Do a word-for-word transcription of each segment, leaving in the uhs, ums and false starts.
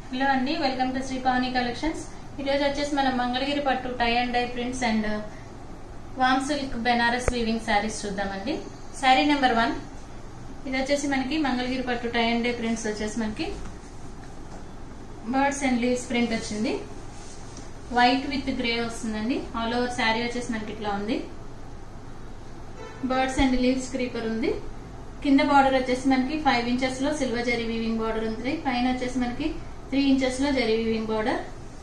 Hello అండి, welcome to Shri Pavani collections. ఈరోజు వచ్చేసి మనం మంగళగిరి పట్టు tie and dye prints and warm silk Benaras weaving saris చూద్దామండి. Sari number one. ఇది వచ్చేసి మనకి మంగళగిరి పట్టు టై అండ్ డై ప్రింట్స్ వచ్చేసి మనకి బర్డ్స్ అండ్ లీవ్స్ ప్రింట్ వచ్చింది. వైట్ విత్ గ్రే వస్తుందండి. ఆల్ ఓవర్ శారీ వచ్చేసి మనకి ఇట్లా ఉంది. బర్డ్స్ అండ్ లీవ్స్ క్రీపర్ ఉంది. కింద బార్డర్ వచ్చేసి మనకి ఫైవ్ ఇంచెస్ లో సిల్వర్ జరీ వీవింగ్ బార్డర్ ఉంది. పైన వచ్చేసి మనకి త్రీ ఇంచెస్ లో జరీ వీవింగ్ బార్డర్.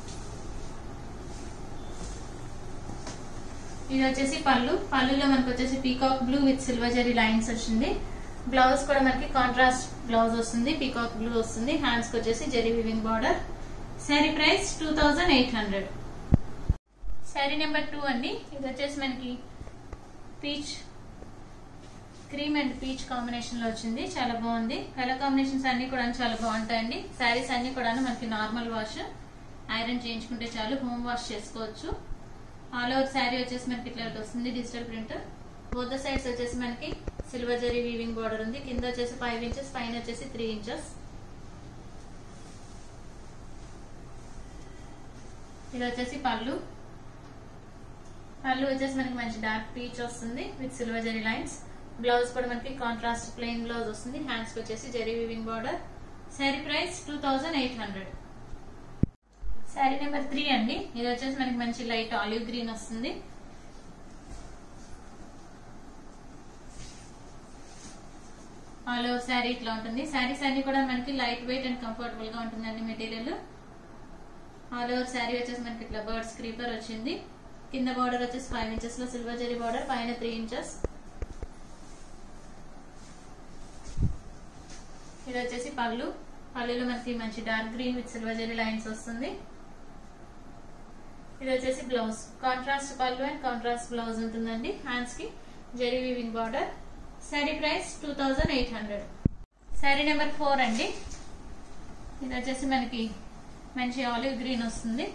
ఇది వచ్చేసి పళ్ళు. పళ్ళులో మనకి వచ్చేసి peacock blue with silver zari lines వచ్చింది. బ్లౌజ్ కూడా మనకి కాంట్రాస్ట్ బ్లౌజ్ వస్తుంది, పీకాక్ బ్లూ వస్తుంది. హ్యాండ్స్ కి వచ్చేసి zari weaving border. Sari price two thousand eight hundred. Sari number two అండి. ఇది వచ్చేసి మనకి peach cream and peach combination లో వచ్చింది. చాలా బాగుంది. కలర్ కాంబినేషన్స్ అన్ని కూడా చాలా బాగుంటాయండి. శారీస్ అన్ని కూడా మనకి నార్మల్ వాష్, ఐరన్ చేయించుకుంటే చాలు, హోమ్ వాష్ చేసుకోవచ్చు. ఆల్ ఓవర్ శారీ వచ్చేసి మనకి ఇట్లా వస్తుంది digital print. Both the sides వచ్చేసి మనకి సిల్వర్ జరీ వీవింగ్ బార్డర్ ఉంది. కింద వచ్చేసి ఫైవ్ ఇంచెస్, పైన వచ్చేసి త్రీ ఇంచెస్. ఇది వచ్చేసి పళ్ళు. పళ్ళు వచ్చేసి మనకి మంచి డార్క్ పీచ్ వస్తుంది with silver zari lines. Blouse కూడా మనకి కాంట్రాస్ట్ ప్లెయిన్ బ్లౌజ్ వస్తుంది. హ్యాండ్స్ కి వచ్చేసి zari weaving border. Sari price two thousand eight hundred. Sari number three అండి. ఇది వచ్చేసి మనకి మంచి లైట్ ఆలివ్ గ్రీన్ వస్తుంది. ఆల్ ఓవర్ శారీ ఇట్లా ఉంటుంది. శారీస్ అన్ని కూడా మనకి లైట్ వెయిట్ అండ్ కంఫర్టబుల్ గా ఉంటుందండి మెటీరియల్. ఆల్ ఓవర్ శారీ వచ్చేసి మనకి ఇట్లా బర్డ్స్ క్రీపర్ వచ్చింది. కింద బార్డర్ వచ్చేసి ఫైవ్ ఇంచెస్ లో సిల్వర్ జరీ బార్డర్, పైన త్రీ ఇంచెస్. ఇది వచ్చేసి పళ్ళు. పళ్ళులో మనకి మంచి dark green with silver zari lines వస్తుంది. ఇది వచ్చేసి blouse. Contrast pallu and contrast blouse ఉంటుందండి. హ్యాండ్స్ కి zari weaving border. Sari price two thousand eight hundred. Sari number four అండి. ఇది వచ్చేసి మనకి మంచి ఆలివ్ గ్రీన్ వస్తుంది.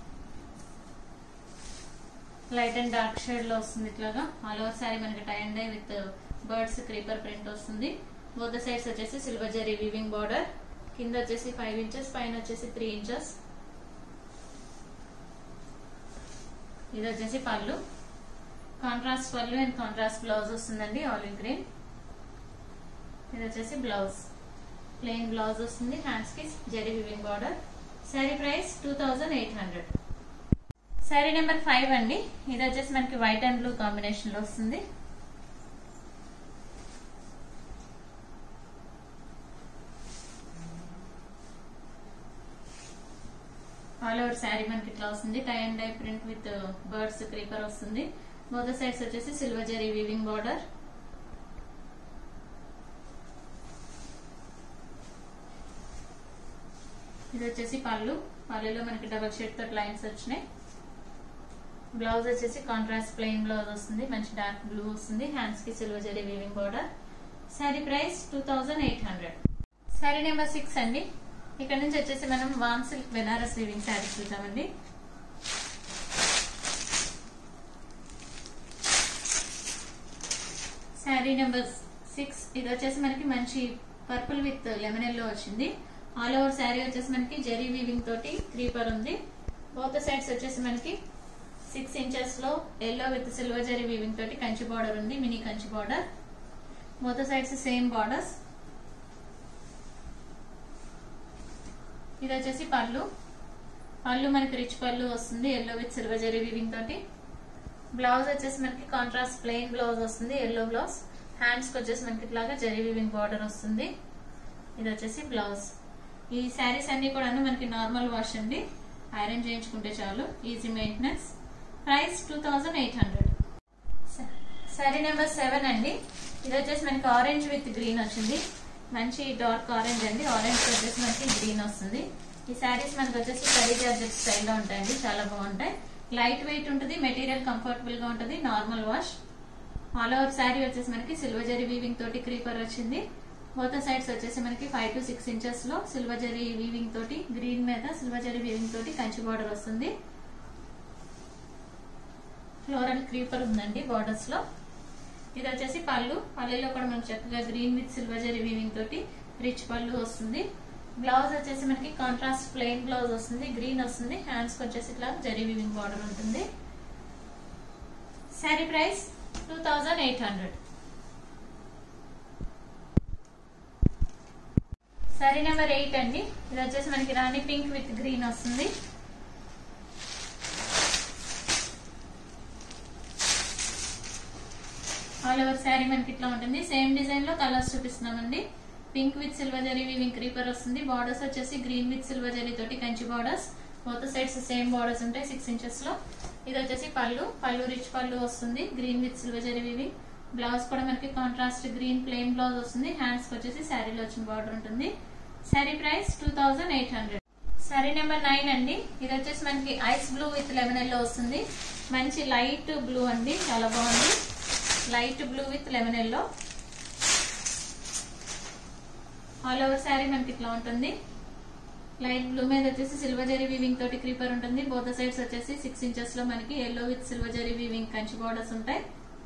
లైట్ అండ్ డార్క్ షేడ్ లో వస్తుంది ఇట్లాగా. ఆల్ ఓవర్ శారీ మనకి tie and die with birds creeper print వస్తుంది. బోత్ ద సైడ్స్ వచ్చేసి సిల్వర్ జరీ వీవింగ్ బార్డర్. కింద వచ్చేసి ఫైవ్ ఇంచెస్, పైన వచ్చేసి త్రీ ఇంచెస్. ఇది వచ్చేసి pallu. Contrast pallu and contrast blouse వస్తుందండి ఆలివ్ గ్రీన్. ఇది వచ్చేసి బ్లౌజ్. ప్లెయిన్ బ్లౌజ్ వస్తుంది. హ్యాండ్స్ కి zari weaving border. Sari price two thousand eight hundred. Sari number five అండి. ఇది వచ్చేసి మనకి వైట్ అండ్ బ్లూ కాంబినేషన్ లో వస్తుంది. ఆల్ ఓవర్ శారీ మనకి ఇట్లా వస్తుంది. Tie and dye print with birds creeper వస్తుంది. బోత్ సైడ్స్ వచ్చేసి సిల్వర్ జరీ వీవింగ్ బార్డర్. ఇది వచ్చేసి పళ్ళు. పళ్ళులో మనకి డబల్ షేడ్ తోటి లైన్స్ వచ్చినాయి. బ్లౌజ్ వచ్చేసి కాంట్రాస్ట్ ప్లెయిన్ బ్లౌజ్ వస్తుంది. మంచి డార్క్ బ్లూ వస్తుంది. హ్యాండ్స్ కి silver zari weaving border. Sari price two thousand eight hundred. Sari number six అండి. ఇక్కడ నుంచి వచ్చేసి మనం warm silk Benaras weaving sari చూద్దామండి. Sari number six. ఇది వచ్చేసి మనకి మంచి పర్పుల్ విత్ లెమన్ ఎల్లో వచ్చింది. ఆల్ ఓవర్ శారీ వచ్చేసి మనకి జరీ వీవింగ్ తోటి క్రీపర్ ఉంది. బోత్ సైడ్స్ వచ్చేసి మనకి సిక్స్ ఇంచెస్ లో yellow with silver zari weaving తోటి కంచి బార్డర్ ఉంది, mini Kanchi border. Both sides same borders. ఇది వచ్చేసి పళ్ళు. పళ్ళు మనకి రిచ్ పళ్ళు వస్తుంది, yellow with silver zari weaving తోటి. బ్లౌజ్ వచ్చేసి మనకి కాంట్రాస్ట్ ప్లెయిన్ బ్లౌజ్ వస్తుంది, ఎల్లో బ్లౌజ్. హ్యాండ్స్ కి వచ్చేసి మనకి ఇట్లాగా జరీ వీవింగ్ బార్డర్ వస్తుంది. ఇది వచ్చేసి బ్లౌజ్. ఈ శారీస్ అన్ని కూడా మనకి నార్మల్ వాష్ అండి, ఐరన్ చేయించుకుంటే చాలు, easy maintenance. Price two thousand eight hundred. Sari number seven అండి. ఇది వచ్చేసి మనకి ఆరెంజ్ విత్ గ్రీన్ వచ్చింది. మంచి డార్క్ ఆరెంజ్ అండి. ఆరెంజ్ వచ్చేసి మనకి గ్రీన్ వస్తుంది. ఈ శారీస్ మనకి వచ్చేసి కడీ జార్జెట్ స్టైల్లో ఉంటాయండి. చాలా బాగుంటాయి. లైట్ వెయిట్ ఉంటుంది, మెటీరియల్ కంఫర్టబుల్ గా ఉంటుంది, normal wash. All over sari వచ్చేసి మనకి సిల్వర్ జరీ వీవింగ్ తోటి క్రీపర్ వచ్చింది. బోత్ సైడ్స్ వచ్చేసి మనకి ఫైవ్ టు సిక్స్ ఇంచెస్ లో సిల్వర్ జరీ వీవింగ్ తోటి, గ్రీన్ మీద సిల్వర్ జరీ వీవింగ్ తోటి కంచి బార్డర్ వస్తుంది. ఫ్లోరల్ క్రీపర్ ఉందండి బార్డర్స్ లో. ఇది వచ్చేసి పళ్ళు. పళ్ళులో కూడా మనకు చక్కగా green with silver zari weaving తోటి రిచ్ పళ్ళు వస్తుంది. బ్లౌజ్ వచ్చేసి మనకి కాంట్రాస్ట్ ప్లెయిన్ బ్లౌజ్ వస్తుంది, గ్రీన్ వస్తుంది. హ్యాండ్స్ కి వచ్చేసి ఇట్లా జరీ వీవింగ్ బార్డర్ ఉంటుంది. Sari price two thousand eight hundred. Sari number eight అండి. ఇది వచ్చేసి మనకి రాణి పింక్ విత్ గ్రీన్ వస్తుంది. ఆల్ ఓవర్ శారీ మనకి ఇట్లా ఉంటుంది. సేమ్ డిజైన్ లో కలర్స్ చూపిస్తున్నామండి. Pink with silver zari weaving creeper వస్తుంది. బార్డర్స్ వచ్చేసి గ్రీన్ విత్ సిల్వర్ జరీ తోటి Kanchi borders. Both sides same borders ఉంటాయి సిక్స్ ఇంచెస్ లో. ఇది వచ్చేసి పళ్ళు, పళ్ళు రిచ్ పళ్ళు వస్తుంది, green with silver zari weaving. Blouse కూడా మనకి కాంట్రాస్ట్ గ్రీన్ ప్లెయిన్ బ్లౌజ్ వస్తుంది. హ్యాండ్స్ కి వచ్చేసి శారీలో వచ్చిన బార్డర్ ఉంటుంది. Sari price two thousand eight hundred. Sari number nine అండి. ఇది వచ్చేసి మనకి ice blue with lemon yellow వస్తుంది. మంచి లైట్ బ్లూ అండి, చాలా బాగుంది. Light blue with lemon yellow. All over sari మనకి ఇట్లా ఉంటుంది. లైట్ బ్లూ మీద వచ్చేసి సిల్వర్ జరీ వీవింగ్ తోటి క్రీపర్ ఉంటుంది. బోత్ సైడ్స్ వచ్చేసి సిక్స్ ఇంచెస్ లో మనకి yellow with silver zari weaving Kanchi borders ఉంటాయి.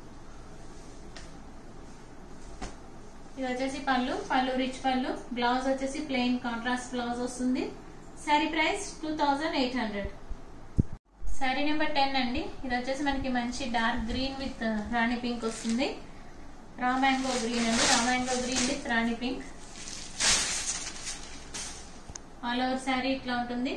ఇది వచ్చేసి పళ్ళు, పళ్ళు రిచ్ పళ్ళు. బ్లౌజ్ వచ్చేసి ప్లెయిన్ కాంట్రాస్ట్ బ్లౌజ్ వస్తుంది. Sari price two thousand eight hundred. Sari number ten అండి. ఇది వచ్చేసి మనకి మంచి dark green with rani pink వస్తుంది. రా మ్యాంగో గ్రీన్ అండి, raw mango green with rani pink. All over sari ఇట్లా ఉంటుంది.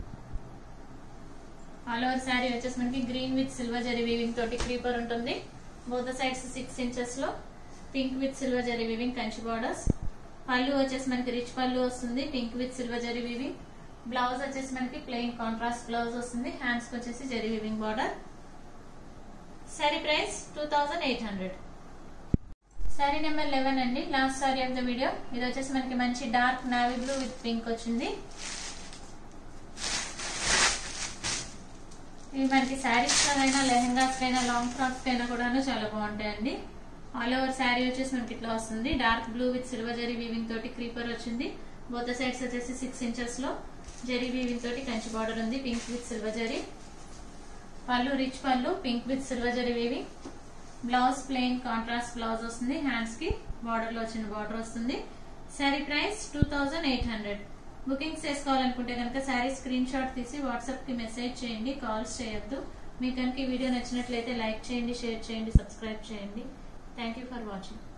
ఆల్ ఓవర్ శారీ వచ్చేసి మనకి green with silver zari weaving తోటి క్రీపర్ ఉంటుంది. బోత్ సైడ్స్ సిక్స్ ఇంచెస్ లో pink with silver zari weaving Kanchi borders. Pallu వచ్చేసి మనకి రిచ్ పళ్ళు వస్తుంది, pink with silver zari weaving. Blouse వచ్చేసి మనకి ప్లెయిన్ కాంట్రాస్ట్ బ్లౌజ్ వస్తుంది. హ్యాండ్స్ కి వచ్చేసి zari weaving border. Sari price two thousand eight hundred. Sari number eleven అండి, last sari of the video. ఇది వచ్చేసి మనకి మంచి dark navy blue with pink వచ్చింది. ఇవి మనకి శారీస్ కైనా లెహెంగాస్ కైనా లాంగ్ ఫ్రాక్స్ కైనా కూడా చాలా బాగుంటాయండి. ఆల్ ఓవర్ శారీ వచ్చేసి మనకి ఇట్లా వస్తుంది. Dark blue with silver zari weaving తోటి క్రీపర్ వచ్చింది. బోత్ సైడ్స్ వచ్చేసి సిక్స్ ఇంచెస్ లో జరీ వీవింగ్ తోటి కంచి బార్డర్ ఉంది, pink with silver zari. Pallu rich pallu, pink with silver zari weaving. Blouse plain contrast blouse వస్తుంది. హ్యాండ్స్ కి బార్డర్ లో వచ్చిన బార్డర్ వస్తుంది. Sari price two thousand eight hundred. Bookings చేసుకోవాలనుకుంటే కనుక శారీ స్క్రీన్ షాట్ తీసి వాట్సాప్ కి మెసేజ్ చేయండి, కాల్స్ చేయొద్దు. మీకు కనుక ఈ వీడియో నచ్చినట్లయితే లైక్ చేయండి, షేర్ చేయండి, సబ్స్క్రైబ్ చేయండి. Thank you for watching.